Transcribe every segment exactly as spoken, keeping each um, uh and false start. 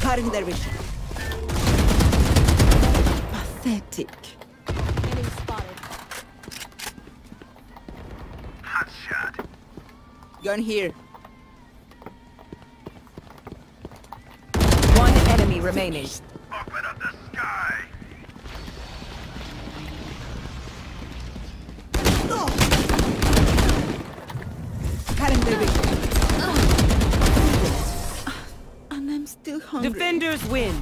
Cutting their vision. Pathetic. Enemy spotted. Hot shot. Gun here. One enemy remaining. Open up the sky. Cutting their vision. And I'm still hungry. Defenders win.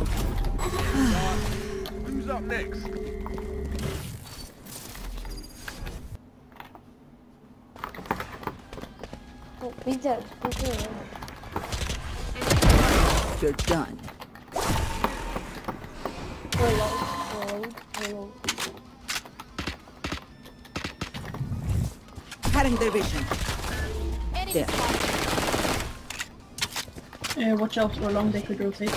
Who's up next? Oh, pizza, pizza. You're done. Hello, hello, hello. Cutting their vision. Enemy There. spotted. Uh, watch out how long they could rotate.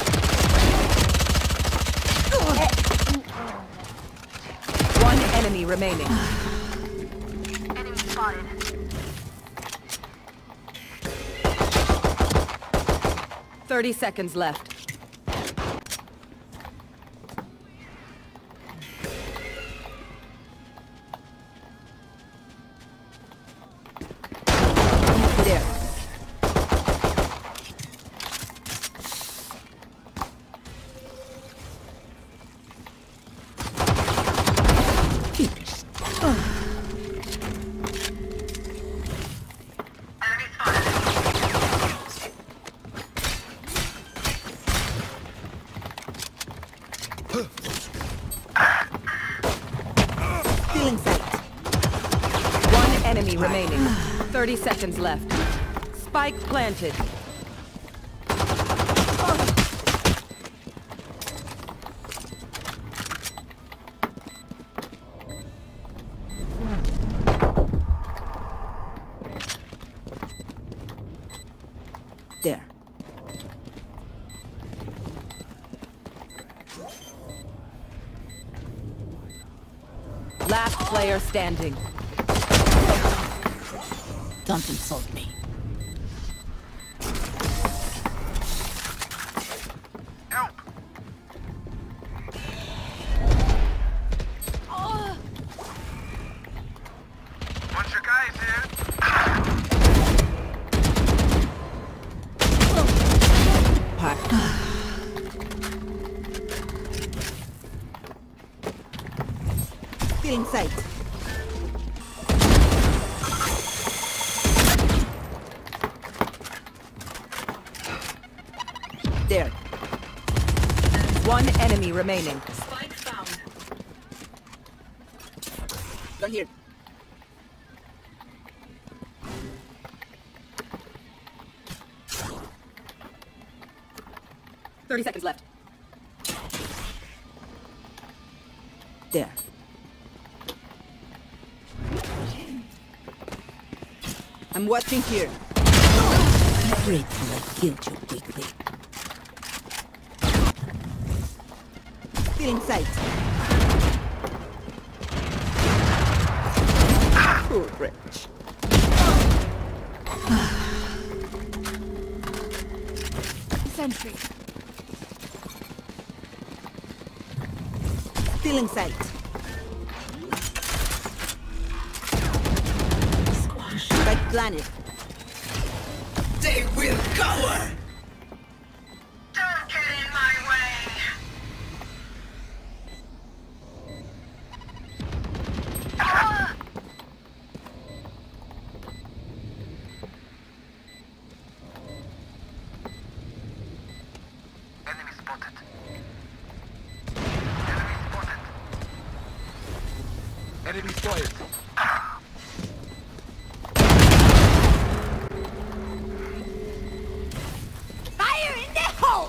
One enemy remaining. Enemy spotted. Thirty seconds left. There. Finished. Still in sight. One enemy remaining. Thirty seconds left. Spike planted. There. Last player standing. Don't insult me. Help! Bunch of guys here. Part. Still in sight. There. One enemy remaining. Gun here. Thirty seconds left. There. I'm watching here. I'm grateful I killed you quickly. Still in sight. Poor wretch. Sentry. Still in sight. Spike planet. They will cover! Don't get in my way. Enemy spotted. Enemy spotted. Enemy spotted. Fire in the hole!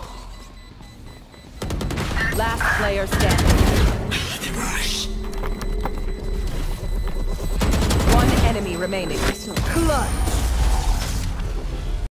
Last player standing. The rush. One enemy remaining. Blood.